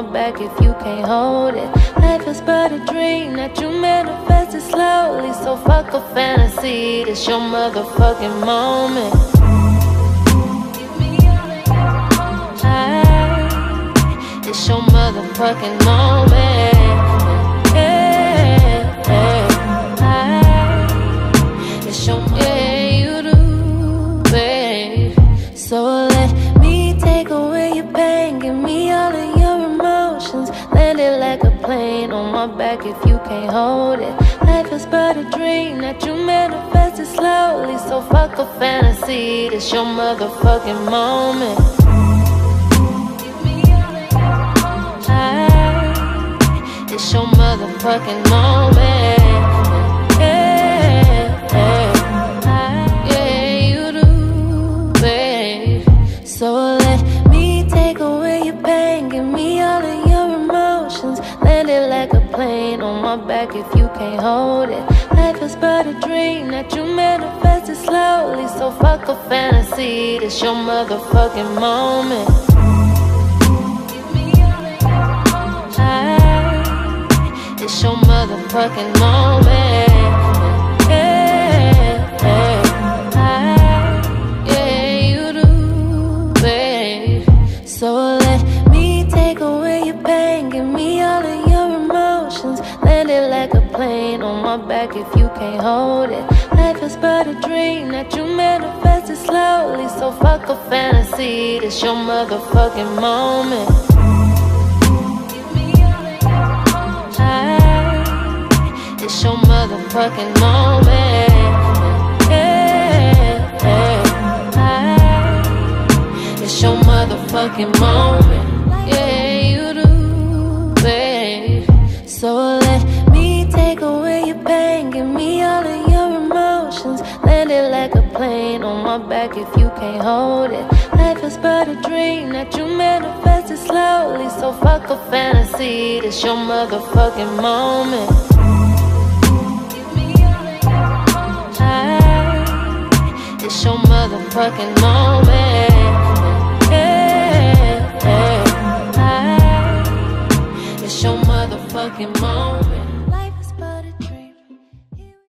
my back if you can't hold it. Life is but a dream that you manifested slowly. So fuck a fantasy, this your motherfucking moment. It's your motherfucking moment. It's your you do, babe. So let me take away your pain, give me all of your emotions. Land it like a plane on my back if you can't hold it. Life is but a dream that you manifested slowly. So fuck a fantasy, this your motherfucking moment. It's your motherfucking moment. Yeah, you do, babe. So let me take away your pain, give me all of your emotions. Land it like a plane on my back if you can't hold it. Life is but a dream that you manifested slowly. So fuck a fantasy, this your motherfucking moment. It's your motherfucking moment. Yeah, you do, babe. So let me take away your pain, give me all of your emotions. Land it like a plane on my back if you can't hold it. Life is but a dream that you manifested slowly. So fuck a fantasy, this your motherfucking moment. It's your motherfucking moment. It's your motherfucking moment. Yeah, you do, babe. So let me take away your pain, give me all of your emotions. Land it like a plane on my back if you can't hold it. Life is but a dream that you manifested slowly. So fuck a fantasy, this your motherfucking moment. It's your motherfucking moment. It's your motherfucking moment.